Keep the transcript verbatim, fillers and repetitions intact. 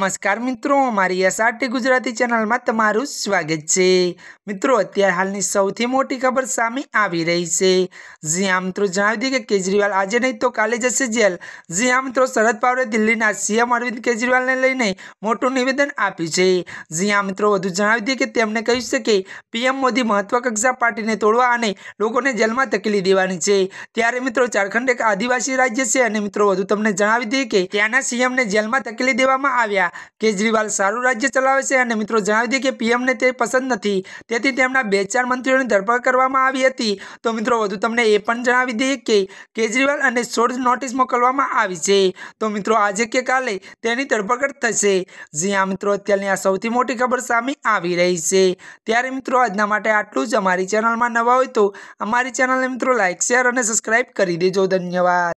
नमस्कार मित्रों, अमारी एसआरटी गुजराती चैनल में तमारुं स्वागत है। मित्रों, अत्यार हालनी सौथी मोटी खबर सामे आवी रही है। जी हाँ मित्रों, जणावी दीए कि केजरीवाल आज नहीं तो काले जशे जेल। जी हाँ मित्रों, शरद पवारे दिल्लीना सीएम अरविंद केजरीवाल ने लईने मोटुं निवेदन आप्युं छे। जी हाँ मित्रों, वधु जणावी दीए कि तेमणे कह्युं छे कि पीएम मोदी महत्वाकांक्षा पार्टीने तोड़वा अने लोकोने जेलमां धकेली देवानी छे। त्यारे मित्रों, झारखंड एक आदिवासी राज्य छे अने मित्रों वधु तमने जणावी दीए कि त्याना सीएम ने जेलमां धकेली देवामां આવ્યા। केजरीवाल सारू राज्य चलावे छे अने मित्रों जणावी दीए कि पीएम ने ते पसंद नथी, तेथी तेमना बे चार मंत्रीओनी धरपकड़ करवामां आवी हती। तो मित्रों वधु तमने ए पण जणावी दीए कि केजरीवाल अने सोळ नोटिस मोकलवामां आवी छे। तो मित्रों आज के काले तेनी धरपकड़ थशे। जी हाँ मित्रों, अत्यारनी आ सौथी मोटी खबर सामे आवी रही छे। त्यारे मित्रों आजना माटे आटલું જ। अमारी चेनलमां नवा होय तो अमारी चेनलने मित्रों लाइक शेर अने सब्सक्राइब करी देजो। धन्यवाद।